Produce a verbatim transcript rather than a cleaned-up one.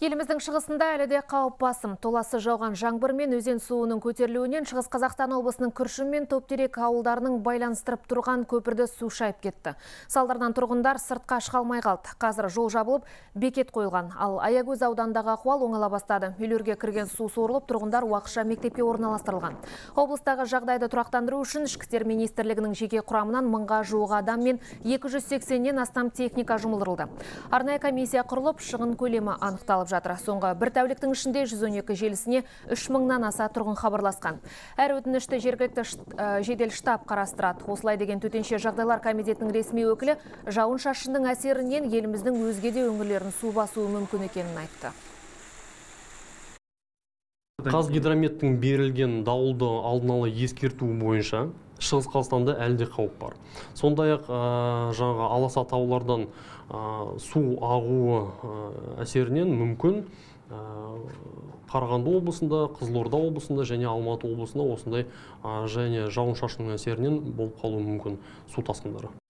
Еліміздің шығысында әлі де қауіп басым. Толасы жауған жаңбыр мен өзен суының көтерілуінен Шығыс Қазақстан облысының Күршім мен Топтерек ауылдарының байланыстырып тұрған көпірді су шайып кетті. Салдарынан тұрғындар сыртқа шыға алмай қалды. Қазір жол жабылып, бекет қойылған. Ал Аягөз аудандағы ахуал оңала бастады. Үйлерге кірген су сорылып, тұрғындар уақытша мектепке орналастырылған. Облыстағы жағдайды тұрақтандыру үшін Ішкі істер министрлігінің жеке құрамынан мыңға жуық адам мен екі жүз сексеннен астам техника жұмылдырылды. Арнайы комиссия құрылып, шығын көлемі анықталып жатыр. Соңғы бір тәуліктің ішінде жүз он екі желісіне үш мыңнан аса тұрғын хабарласқан. Әр өтінішті жергілікті жедел штаб қарастырады. Осылай деген төтенше жағдайлар комитетінің ресми өкілі жауын шашынның әсерінен еліміздің өзге де өңірлерін су басуы мүмкін екенін айтты. Қазгидрометтің берілген дауылды алдын ала ескерту бойынша Шығыс Қазақстанда әлі де қауіп бар. Сондай-ақ жаңағы аласа таулардан су ағуы әсерінен мүмкін Қарағанды облысында, Қызылорда облысында және Алматы облысында осындай және жауын шашынның әсерінен болып қалуы мүмкін су тасқындары.